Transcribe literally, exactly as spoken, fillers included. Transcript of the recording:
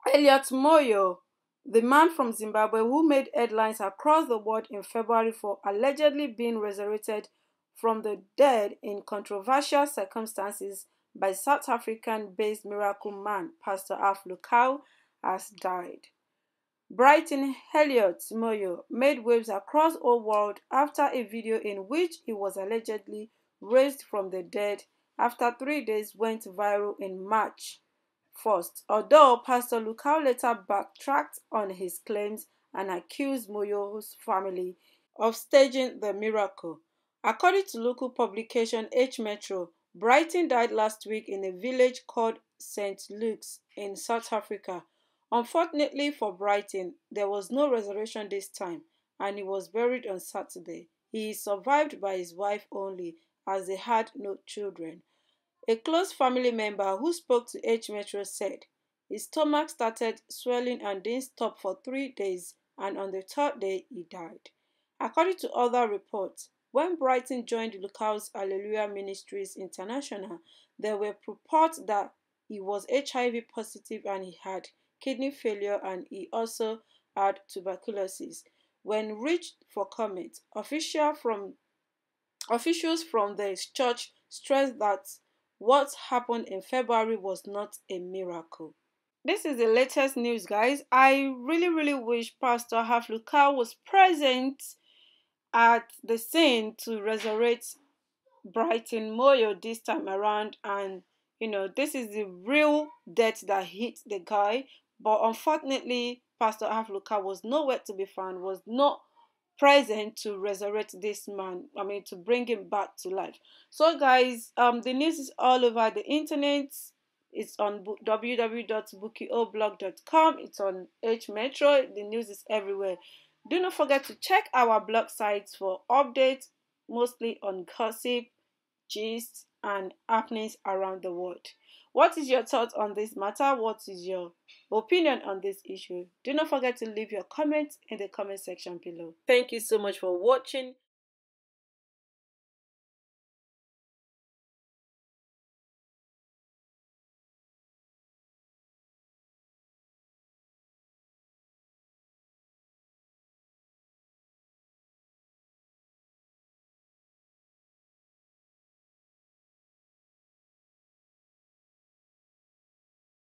Elliot Moyo, the man from Zimbabwe who made headlines across the world in February for allegedly being resurrected from the dead in controversial circumstances by South African-based miracle man Pastor Alf Lukau, has died. Brighton Elliot Moyo made waves across the whole world after a video in which he was allegedly raised from the dead after three days went viral in March first, although Pastor Lukau later backtracked on his claims and accused Moyo's family of staging the miracle. According to local publication H Metro, Brighton died last week in a village called Saint Luke's in South Africa. Unfortunately for Brighton, there was no resurrection this time, and he was buried on Saturday. He is survived by his wife only, as they had no children. A close family member who spoke to H Metro said his stomach started swelling and didn't stop for three days, and on the third day he died. According to other reports, when Brighton joined Lukau's Hallelujah Ministries International, there were reports that he was H I V positive and he had kidney failure and he also had tuberculosis. When reached for comment, official from, officials from the church stressed that what happened in February was not a miracle. This is the latest news, guys. I really, really wish Pastor Alf Lukau was present at the scene to resurrect Brighton Moyo this time around. And, you know, this is the real death that hit the guy. But unfortunately, Pastor Alf Lukau was nowhere to be found, was not present to resurrect this man, I mean to bring him back to life. So guys, um the news is all over the internet. It's on w w w dot bukio blog dot com. It's on H Metro. The news is everywhere. Do not forget to check our blog sites for updates, mostly on gossip, gist, and happenings around the world. What is your thoughts on this matter? What is your opinion on this issue? Do not forget to leave your comments in the comment section below. Thank you so much for watching.